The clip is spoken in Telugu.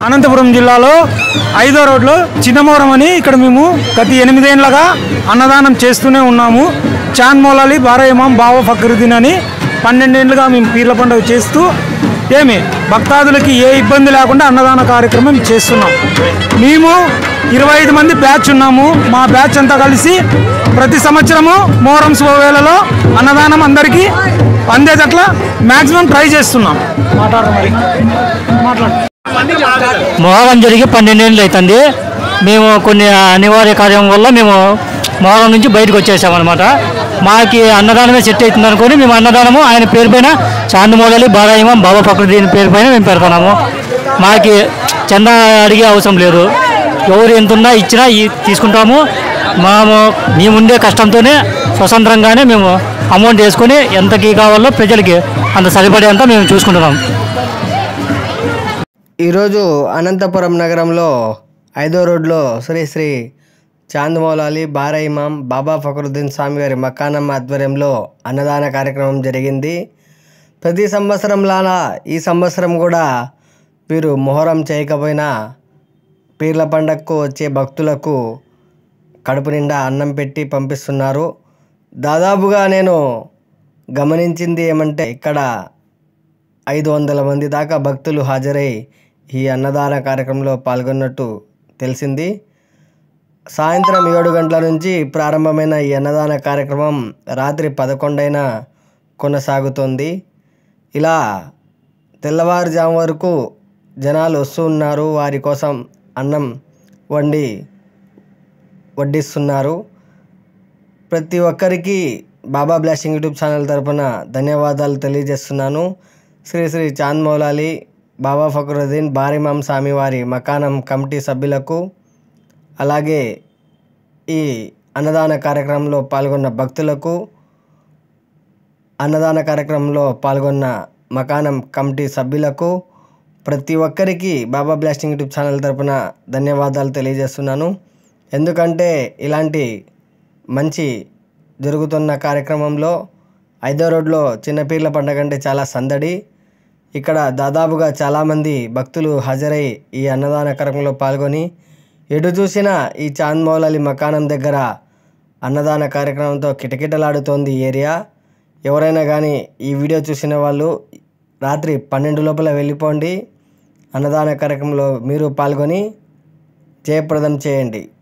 అనంతపురం జిల్లాలో 5వ రోడ్లో చిన్నమోరం అని ఇక్కడ మేము గత 8 ఏళ్లుగా అన్నదానం చేస్తూనే ఉన్నాము. చాంద్ మౌలాలి బారా ఇమాం బాబా ఫక్రుద్దీన్ అని 12 ఏళ్లుగా మేము పీర్ల పండుగ చేస్తూ భక్తాదులకి ఏ ఇబ్బంది లేకుండా అన్నదాన కార్యక్రమం చేస్తున్నాం. మేము 25 మంది బ్యాచ్ ఉన్నాము. మా బ్యాచ్ అంతా కలిసి ప్రతి సంవత్సరము మొహరం శుభవేళలో అన్నదానం అందరికీ అందేటట్ల మ్యాక్సిమం ట్రై చేస్తున్నాం. మొహరం జరిగి 12 ఏళ్ళు అవుతుంది. మేము కొన్ని అనివార్య కార్యం వల్ల మేము మొహరం నుంచి బయటకు వచ్చేసామన్నమాట. మాకు అన్నదానమే సెట్ అవుతుంది అనుకొని మేము అన్నదానము ఆయన పేరు పైన చాంద్ మౌలాలి బారా ఇమాం బాబా ఫక్రుద్దీన్ పేరు పైన మేము పెడుతున్నాము. మాకు చందా అడిగే అవసరం లేదు. ఎవరు ఎంతున్నా ఇచ్చినా తీసుకుంటాము. మేముండే కష్టంతోనే స్వతంత్రంగానే మేము అమౌంట్ వేసుకొని ఎంతకి కావాలో ప్రజలకి అంత సరిపడేంత మేము చూసుకుంటున్నాం. ఈరోజు అనంతపురం నగరంలో 5వ రోడ్లో శ్రీ శ్రీ చాంద్ మౌలాలి బారా ఇమాం బాబా ఫక్రుద్దీన్ స్వామి గారి మకానం ఆధ్వర్యంలో అన్నదాన కార్యక్రమం జరిగింది. ప్రతి సంవత్సరంలాగా ఈ సంవత్సరం కూడా వీరు మొహరం చేయకపోయినా పీర్ల పండగకు వచ్చే భక్తులకు కడుపు నిండా అన్నం పెట్టి పంపిస్తున్నారు. దాదాపుగా నేను గమనించింది ఏమంటే ఇక్కడ 500 మంది దాకా భక్తులు హాజరై ఈ అన్నదాన కార్యక్రమంలో పాల్గొన్నట్టు తెలిసింది. సాయంత్రం 7 గంటల నుంచి ప్రారంభమైన ఈ అన్నదాన కార్యక్రమం రాత్రి 11 అయినా కొనసాగుతోంది. ఇలా తెల్లవారుజాము వరకు జనాలు వస్తూ ఉన్నారు. వారి కోసం అన్నం వడ్డిస్తున్నారు. ప్రతి ఒక్కరికి బాబా బ్లెస్సింగ్ యూట్యూబ్ ఛానల్ తరపున ధన్యవాదాలు తెలియజేస్తున్నాను. శ్రీ శ్రీ చాంద్ మౌలాలి బాబా ఫక్రుద్దీన్ బారా ఇమాం స్వామి వారి మకానం కమిటీ సభ్యులకు, అలాగే ఈ అన్నదాన కార్యక్రమంలో పాల్గొన్న భక్తులకు, అన్నదాన కార్యక్రమంలో పాల్గొన్న మకానం కమిటీ సభ్యులకు, ప్రతి ఒక్కరికి బాబా బ్లాస్టింగ్ యూట్యూబ్ ఛానల్ తరపున ధన్యవాదాలు తెలియజేస్తున్నాను. ఎందుకంటే ఇలాంటి మంచి జరుగుతున్న కార్యక్రమంలో 5వ రోడ్లో చిన్నపీర్ల పండుగ అంటే చాలా సందడి. ఇక్కడ దాదాపుగా చాలామంది భక్తులు హాజరై ఈ అన్నదాన కార్యక్రమంలో పాల్గొని ఎటు చూసినా ఈ చాంద్ మౌలాలి మకానం దగ్గర అన్నదాన కార్యక్రమంతో కిటకిటలాడుతోంది ఈ ఏరియా. ఎవరైనా కానీ ఈ వీడియో చూసిన వాళ్ళు రాత్రి 12 లోపల వెళ్ళిపోండి. అన్నదాన కార్యక్రమంలో మీరు పాల్గొని జయప్రదం చేయండి.